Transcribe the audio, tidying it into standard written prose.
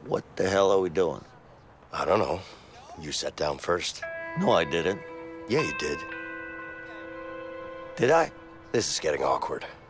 What the hell are we doing? I don't know. You sat down first. No, I didn't. Yeah, you did. Did I? This is getting awkward.